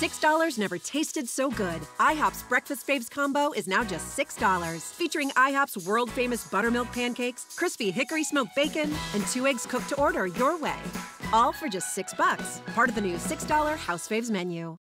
$6 never tasted so good. IHOP's Breakfast Faves Combo is now just $6. Featuring IHOP's world-famous buttermilk pancakes, crispy hickory smoked bacon, and 2 eggs cooked to order your way. All for just $6. Part of the new $6 House Faves menu.